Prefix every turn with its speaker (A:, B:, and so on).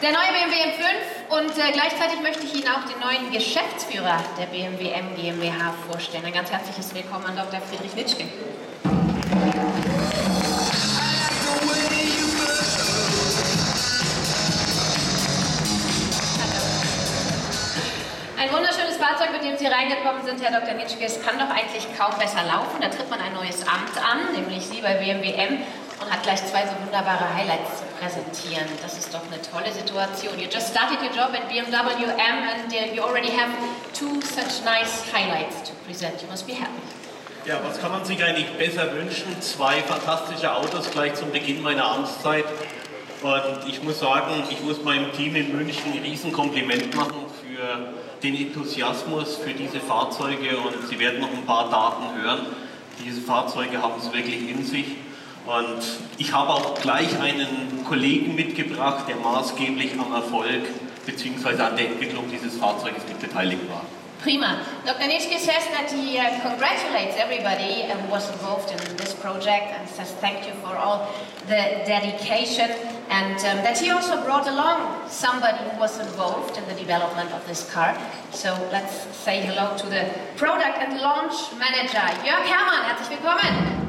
A: Der neue BMW M5 und gleichzeitig möchte ich Ihnen auch den neuen Geschäftsführer der BMW M GmbH vorstellen. Ein ganz herzliches Willkommen an Dr. Friedrich Nitschke. Ein wunderschönes Fahrzeug, mit dem Sie reingekommen sind, Herr Dr. Nitschke. Es kann doch eigentlich kaum besser laufen. Da tritt man ein neues Amt an, nämlich Sie bei BMW M, und hat gleich zwei so wunderbare Highlights zu präsentieren. Das ist doch eine tolle Situation. You just started your job at BMW M and you already have two such nice highlights to present. You must be happy.
B: Ja, was kann man sich eigentlich besser wünschen? Zwei fantastische Autos gleich zum Beginn meiner Amtszeit. Und ich muss sagen, ich muss meinem Team in München ein Riesenkompliment machen für den Enthusiasmus für diese Fahrzeuge, und Sie werden noch ein paar Daten hören. Diese Fahrzeuge haben es wirklich in sich. Und ich habe auch gleich einen Kollegen mitgebracht, der maßgeblich am Erfolg bzw. an der Entwicklung dieses Fahrzeuges mit beteiligt war.
A: Prima. Dr. Nitschke says that he congratulates everybody who was involved in this project and says thank you for all the dedication, and that he also brought along somebody who was involved in the development of this car. So let's say hello to the Product and Launch Manager, Jörg Herrmann. Herzlich willkommen.